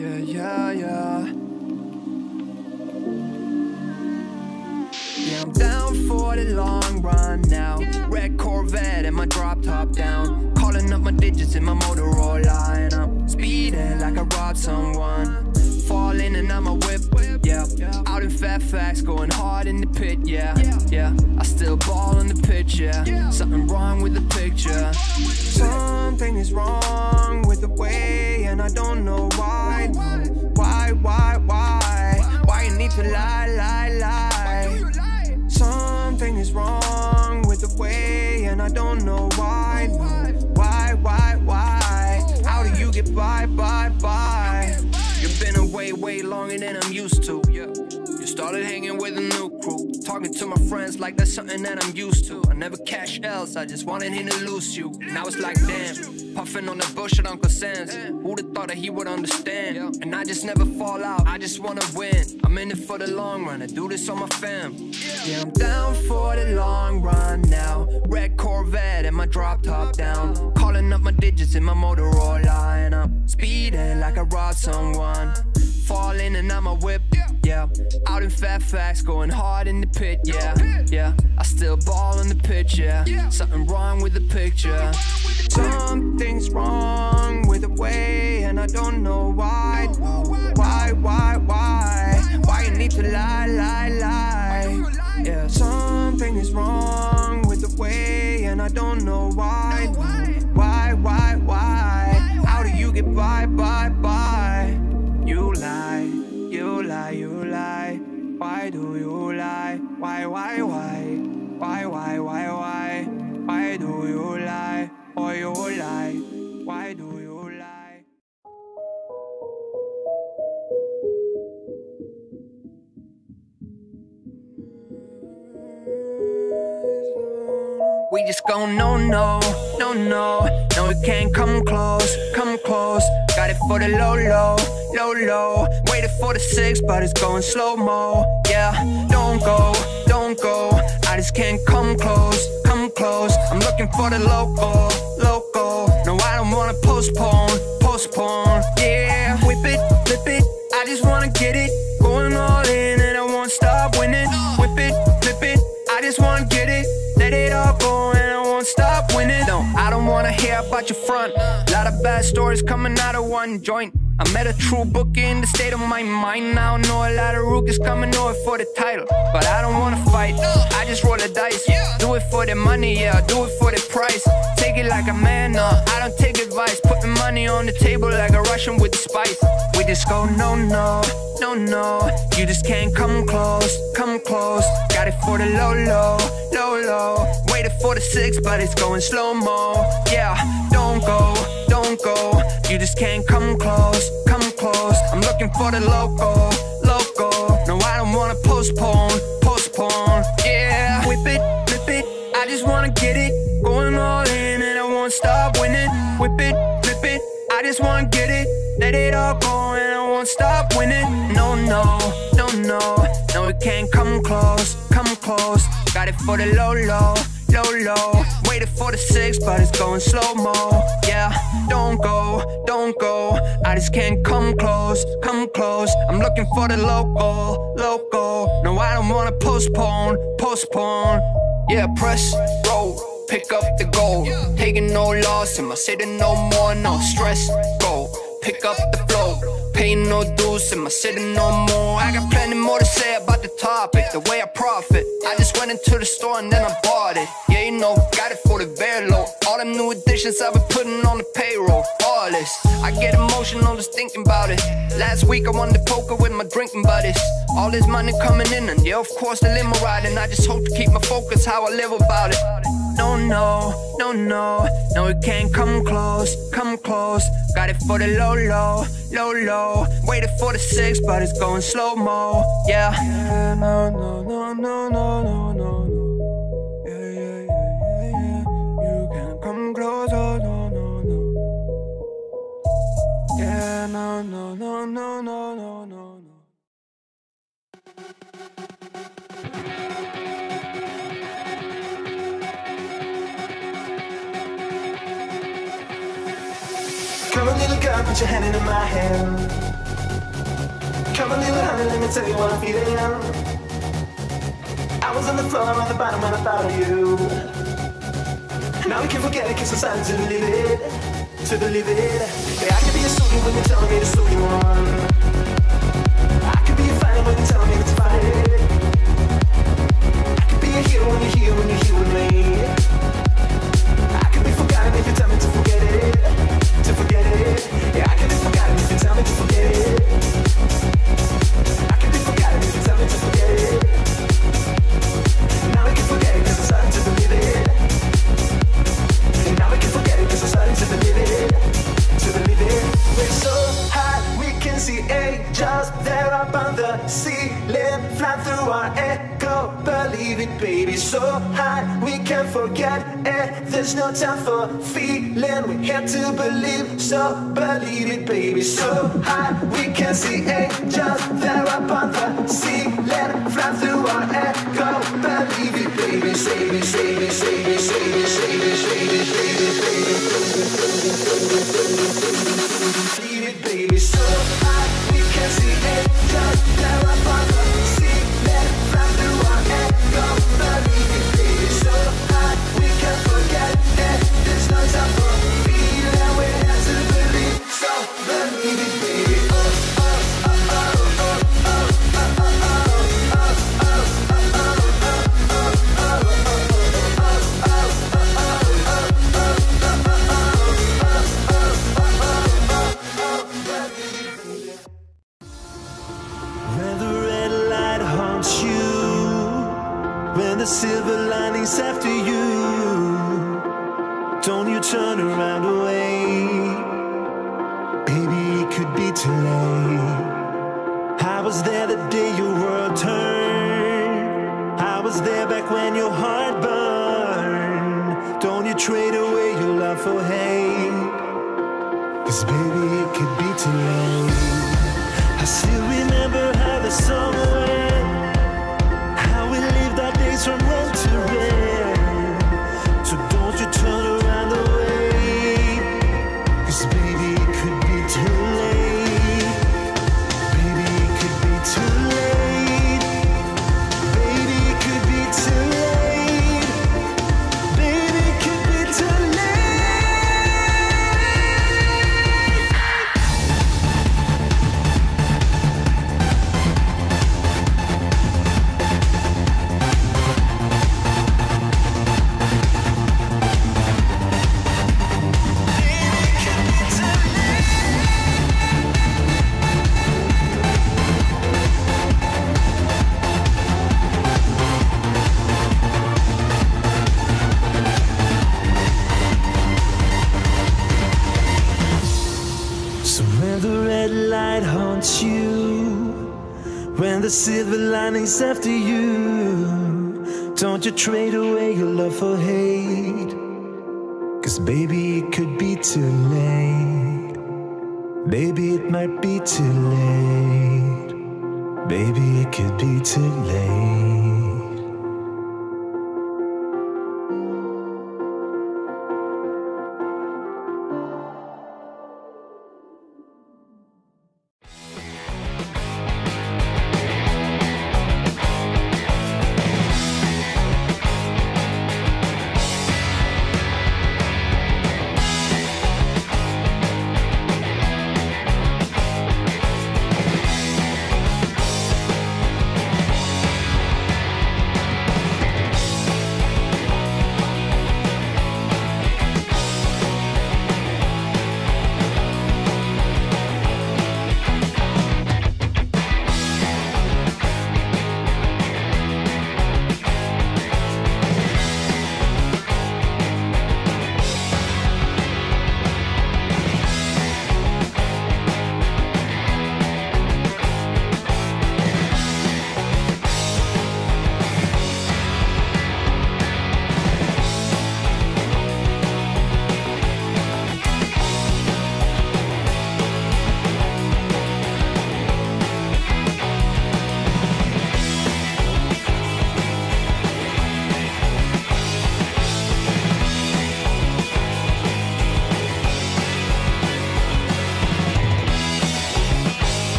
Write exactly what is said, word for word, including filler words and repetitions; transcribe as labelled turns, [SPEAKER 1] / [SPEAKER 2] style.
[SPEAKER 1] Yeah, yeah, yeah. Yeah, I'm down for the long run now. Red Corvette and my drop top down. Calling up my digits in my Motorola, and I'm speeding like I robbed someone. Falling and I'm a whip, yeah. Out in Fairfax, going hard in the pit, yeah. Yeah, I still ball on the pitch, yeah. Something wrong with the picture. Something is wrong with the way, and I don't know why. Why, why, why? Why you need to lie, lie, lie? Something is wrong with the way, and I don't know why. Why, why, why? How do you get by, by, by? You've been away way longer than I'm used to. You started hanging with a new crew, talking to my friends like that's something that I'm used to. I never cash L's, I just wanted him to lose you. Now it's like damn, puffing on the bush at Uncle Sam's. Who'd have thought that he would understand? And I just never fall out, I just wanna win. I'm in it for the long run, I do this on my fam. Yeah, I'm down for the long run now. Red Corvette and my drop top down. Calling up my digits in my Motorola, and I'm speeding like I robbed someone. Falling and I'm a whip, yeah. Out in Fairfax, going hard in the pit, yeah. Yeah, I still ball on the pitch, yeah. Something wrong with the picture. Something's wrong with the way, and I don't know why. Why, why, why? Why you need to lie, lie, lie? Yeah, something is wrong with the way, and I don't know why. Why, why, why? How do you get by, by, by? You lie, you lie, you lie. Why do you lie? Why, why, why? Why, why, why, why? Why do you lie? Or you lie? Why do you lie? We just gon' no, no, no, no. No, you can't come close, come close. Got it for the low, low, low, low. Waited for the six, but it's going slow-mo. Yeah, don't go, don't go. I just can't come close, come close. I'm looking for the local, local. No, I don't wanna postpone, postpone. Yeah, whip it, flip it. I just wanna get it. Going all in and I won't stop winning. Whip it, flip it. I just wanna get it. Let it all go and I won't stop winning. No, I don't wanna hear about your front. Lot of bad stories coming out of one joint. I met a true bookie in the state of my mind. Now I know a lot of rookies coming over for the title, but I don't wanna fight, I just roll the dice. Do it for the money, yeah, do it for the price. Take it like a man, no, I don't take advice. Putting money on the table like a Russian with the spice. We just go no, no, no, no. You just can't come close, come close. Got it for the low, low, low, low. Waited for the six, but it's going slow-mo. Yeah, don't go, don't go. You just can't come close, come close. I'm looking for the local, local. No, I don't wanna postpone, postpone. Yeah, whip it, flip it. I just wanna get it. Going all in and I won't stop winning. Whip it, flip it. I just wanna get it. Let it all go and I won't stop winning. No, no, no, no. No, it can't come close, come close. Got it for the low, low, low, low. Waited for the six, but it's going slow-mo. Yeah, don't go, don't go. I just can't come close, come close. I'm looking for the local, local. No, I don't wanna postpone, postpone. Yeah, press, roll, pick up the goal. Taking no loss in my city, no more, no stress. Go, pick up the flow. Paying no dues in my city no more. I got plenty more to say about the topic, the way I profit. I just went into the store and then I bought it. Yeah, you know, got it for the very low. All them new additions I've been putting on the payroll. All this, I get emotional just thinking about it. Last week I won the poker with my drinking buddies. All this money coming in and yeah, of course the limo riding. I just hope to keep my focus how I live about it. No, no, no, no. No, it can't come close, come close. Got it for the low, low, low, low. Waited for the six, but it's going slow-mo. Yeah. Yeah, no, no, no, no, no, no, no, no. Yeah, yeah, yeah, yeah, yeah. You can't come closer, no, no, no. Yeah, no, no, no, no, no, no, no, no.
[SPEAKER 2] Come on, little girl, put your hand in my hand. Come on, little honey, let me tell you what I'm feeling. I was on the floor on the bottom when I thought of you. Now we can forget it, cause I'm starting to believe it, to believe it. Yeah, I can be a student when you're telling me to student one. I can be a fighter when you're telling me to fight it. I can be a hero when you're here, when you're here with me. I can be forgotten if you tell me to forget it, to forget it. Yeah, I can be forgotten if you tell me to forget it. I can be forgotten if you tell me to forget it. Now we can forget it cause I'm starting to believe it. And now we can forget it cause I'm starting to believe it, to believe it. We're so high we can see angels there up on the ceiling, fly through our echo, believe it baby. So high we can't forget it, there's no time for feeling, we're here to believe, so believe it baby. So high we can see angels there up on the ceiling, fly through our echo, believe it baby. Save it, save it, save it, save it, save it, save it, save it, save it, believe it baby. So high we can see angels there up on the ceiling, fly through our echo, believe it baby. So high we can't forget it, there's no time for feeling, we're here to believe, so believe it baby. Oh, oh, oh, oh, oh, oh, oh, oh, oh, oh, when the red light haunts you, when the silver lining's after you, don't you turn around away. Baby, it could be too late. I was there the day your world turned. I was there back when your heart burned. Don't you trade away your love for hate, cause baby, it could be too late. I still remember how the song went, how we lived our days from red to red. So don't you turn around the way, cause baby, it could be too late. Baby, it could be too late. Baby, it could be too late. Baby, it could be too late. So when the red light haunts you, when the silver lining's after you, don't you trade away your love for hate, cause baby, it could be too late. Baby, it might be too late. Baby, it could be too late.